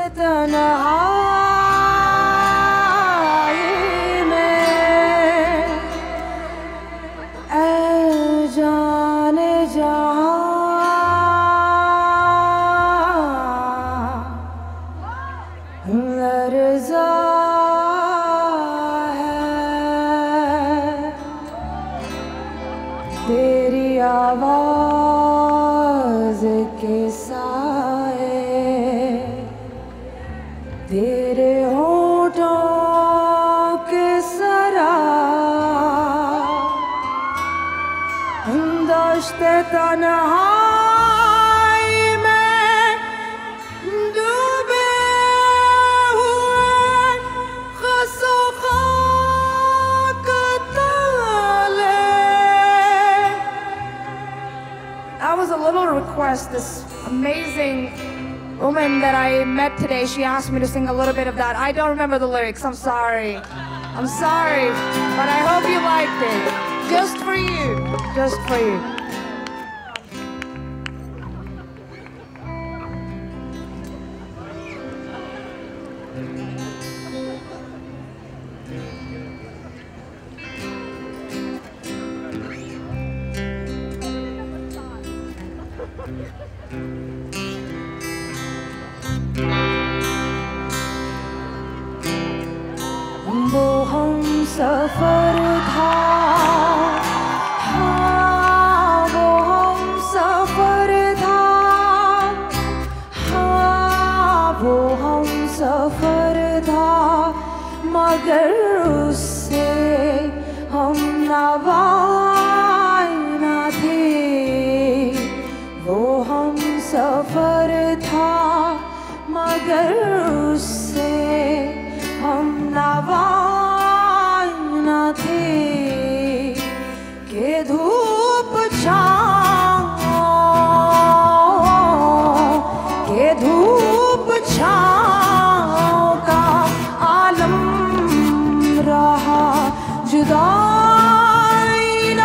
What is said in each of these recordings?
तन्हाई में ऐ जाने जहां लर्ज़ा तेरी आवाज़ के साए, तेरे होठों के सरा दश्ते तन्हाई में डूबे हुए ख़ुशो ख़ाक तले। That was a little request. This amazing woman that I met today, she asked me to sing a little bit of that. I don't remember the lyrics. I'm sorry. I'm sorry, but I hope you liked it. Just for you. Just for you. वो हम सफर था, हाँ वो हम सफर था, हाँ वो हम सफर था, मगर उससे हम नवाए न थे। वो हम सफर था, मगर उससे हम नवाए न थे। के धूप छाँव, के धूप छाँव का आलम रहा, जुदाई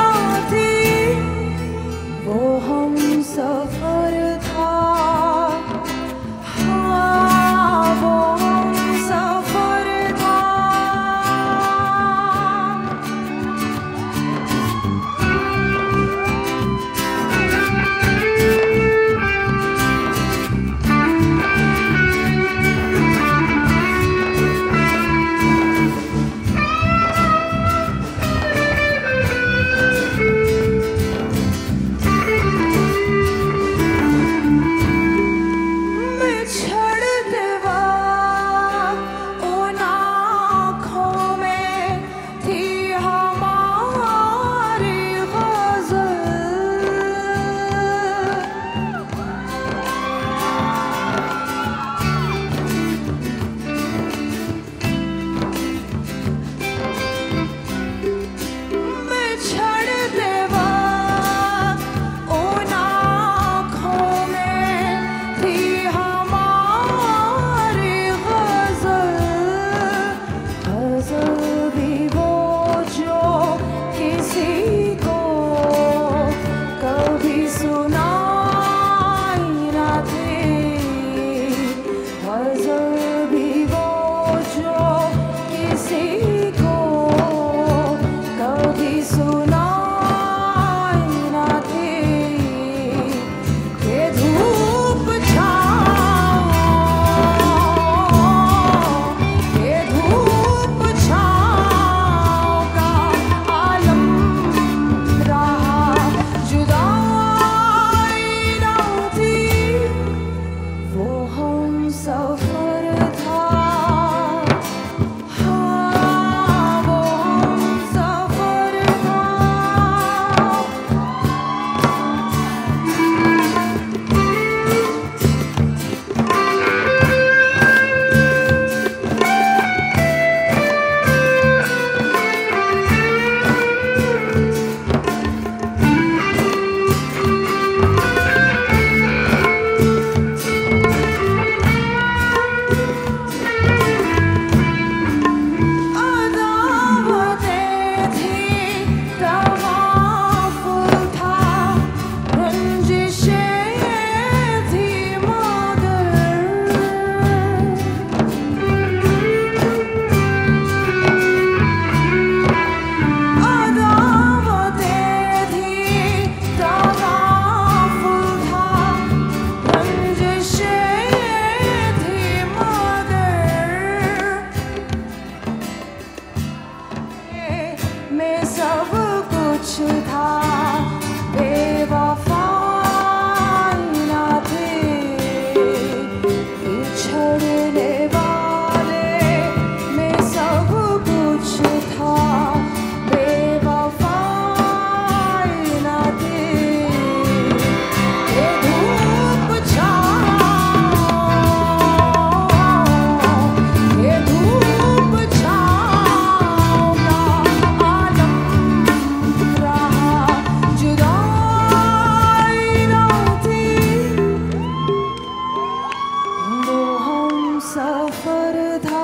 था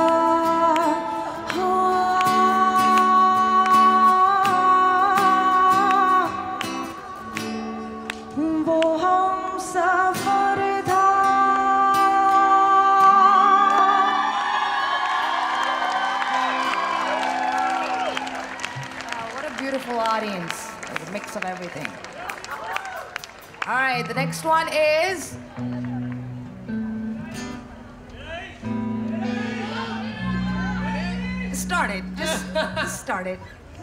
वो हम सफर था। What a beautiful audience. A mix of everything. All right, the next one is started. Just started.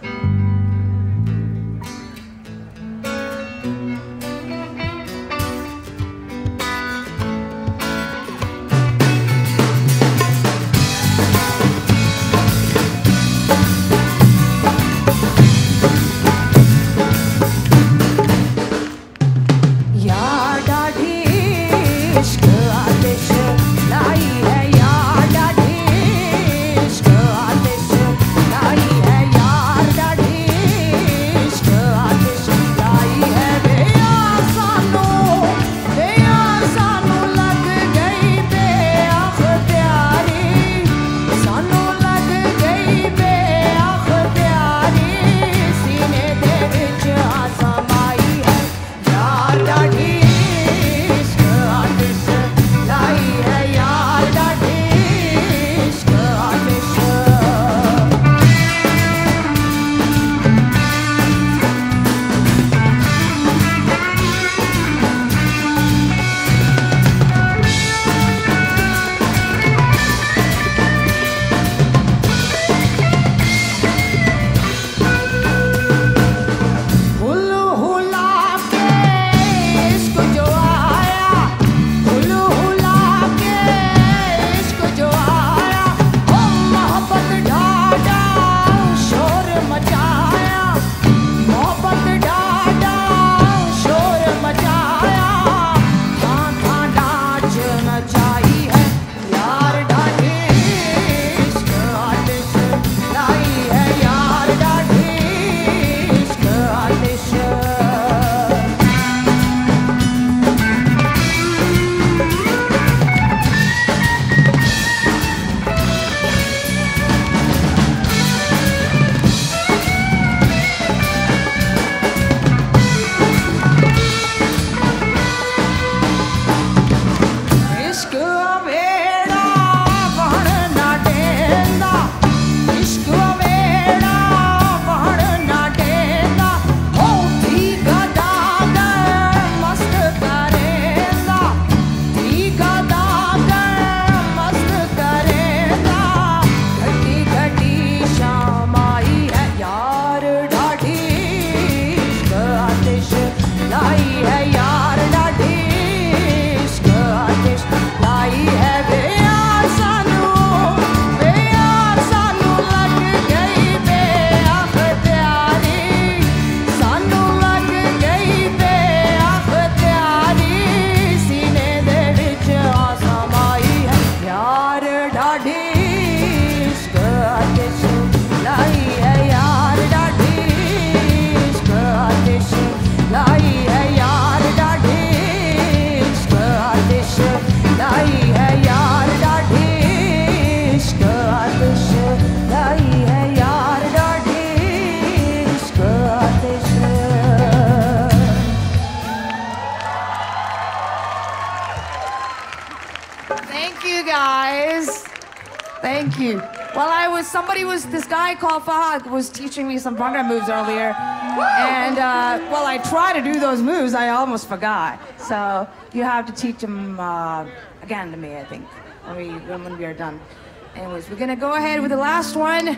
Thank you. Well, this guy called Fahad was teaching me some bhangra moves earlier. And, well, I try to do those moves, I almost forgot. So you have to teach them again to me, I think, when we are done. Anyways, we're gonna go ahead with the last one.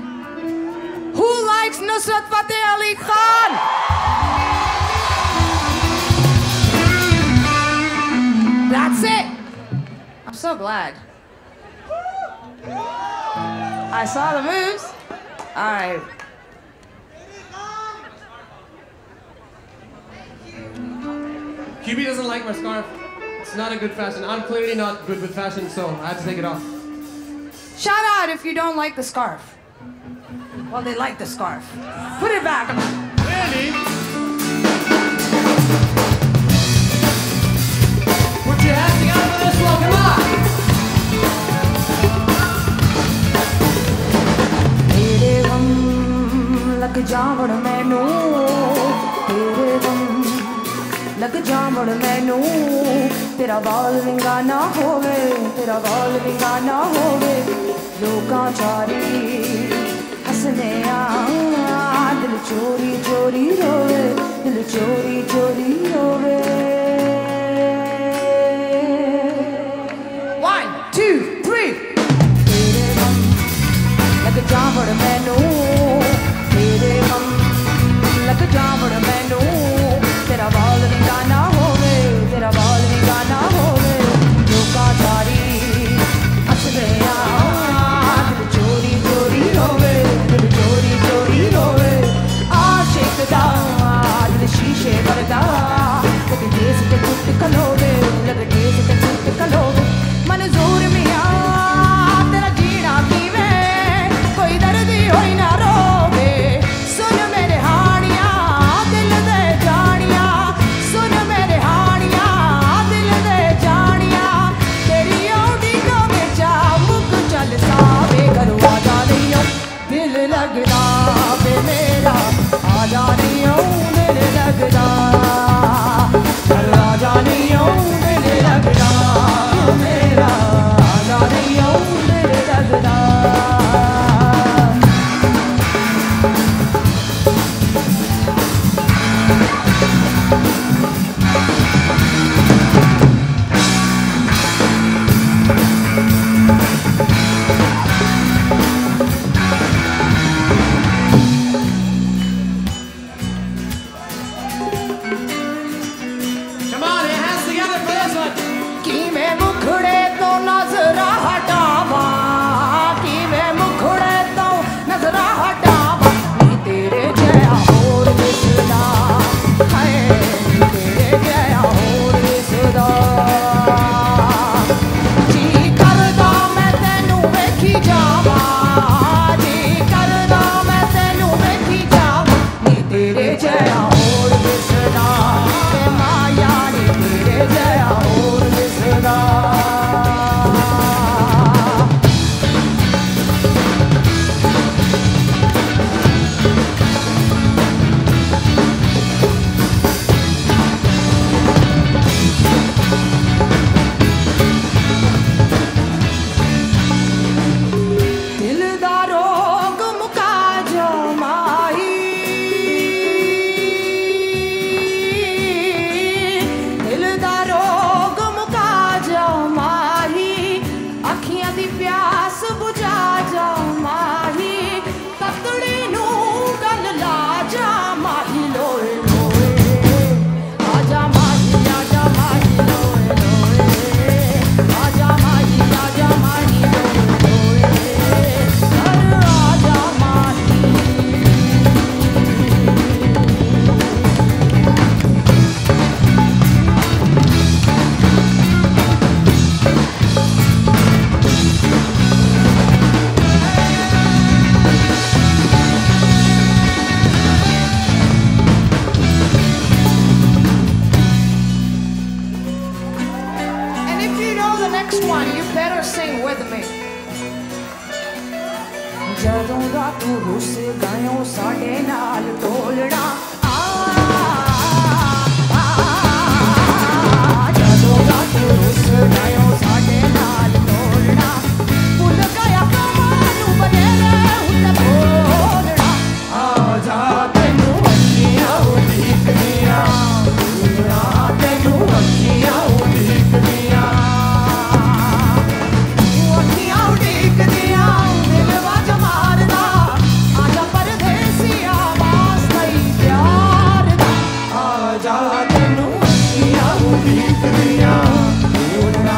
Who likes Nusrat Fateh Ali Khan? That's it. I'm so glad. I saw the moves. All right. QB doesn't like my scarf. It's not a good fashion. I'm clearly not good with fashion, so I had to take it off. Shout out if you don't like the scarf. Well, they like the scarf. Put it back. Really? Put your hands together for this one, come on! जावण मैनू तेरे गम लग जावण मैनू तेरा बाल विंगा ना होवे तेरा बाल विंगा ना होवे लोकां चारी हसने दिल चोरी चोरी रोवे दिल चोरी चोरी रोवे 1 2 3 तेरे गम लग जावण मैनू तेरे गम लग जावण मैनू तेरा बाल विंगा ना होवे तेरा बाल विंगा ना होवे लोकां चारी हसदे दिल चोरी चोरी रोवे दिल चोरी चोरी रोवे आशिक दा दिल शीशे वर्गा लग ठेस ते टुट कलोवे लग ठेस ते टुट कलोवे मंजूर मियां तेरा जीना कीवे कोई दर्द होई ना रोवे सुन मेरे हानिया दिल दे जानिया सुन मेरे हानिया दिल दे जानिया तेरी औडी को बेचा मुक चल सावे करो आजा नहीं दिल लगदा बे मेरा आजा नहीं दिल लगदा चल आजा नहीं दिल लगदा मेरा आजा नहीं दिल लगदा Come on, your hands together for this one. कि मैं मुखड़े तो नजरा हटावा कि मैं मुखड़े तो नजरा हटावा नी तेरे जया होर दिसदा हाय नी तेरे जया होर दिसदा जी करदा मैं तैनू वेखी जावा जी करदा मैं तैनू वेखी जावा नी तेरे जया होर दिसदा ते माया नी तेरे जया होर दिसदा दिल दा रोग मुका जो माही दिल दा रोग मुका जो माही अखियां दी प्यास बुझा जा माही तकड़ी नू गल ला जा माही लोए लोए आजा माही लोए लोए आजा माही लोए लोए आजा माही And if you know the next one, you better sing with me. ਜਦੋਂ ਦਾ ਤੂੰ ਰੁੱਸ ਗਾਇਓ ਸਾਡੇ ਨਾਲ ਢੋਲਣਾ ਜਦੋਂ ਦਾ ਤੂੰ ਰੁੱਸ ਗਾਇਓ ਸਾਡੇ ਨਾਲ ਢੋਲਣਾ ਭੁੱਲ ਗਿਆ ਕਮਾਂ ਨੂੰ ਬਦਲੇ ਉੱਤੇ ਬੋਲਣਾ ਆ ਜਾ ਤੈਨੂੰ ਅੱਖੀਆਂ ਉਡੀਕਦੀਆਂ ਤੈਨੂੰ ਅੱਖੀਆਂ ਉਡੀਕਦੀਆਂ ਅੱਖੀਆਂ ਉਡੀਕਦੀਆਂ ਦਿਲ ਵਾਜ ਮਾਰਦਾ ਆਜਾ ਪਰਦੇਸੀਆ ਵਾਸਤਾ ਹੀ ਪਿਆਰ ਦਾ ਆਜਾ ਤੈਨੂੰ ਅੱਖੀਆਂ ਉਡੀਕਦੀਆਂ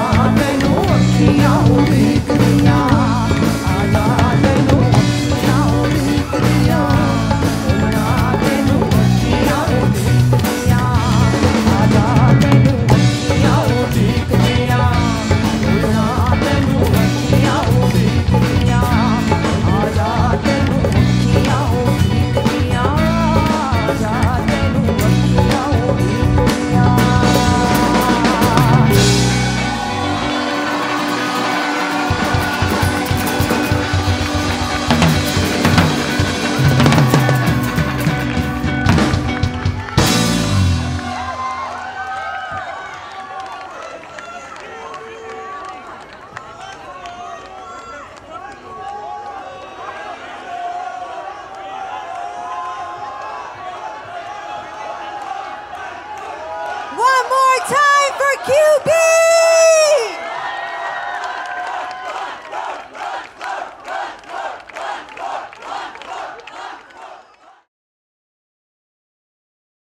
more time for QB!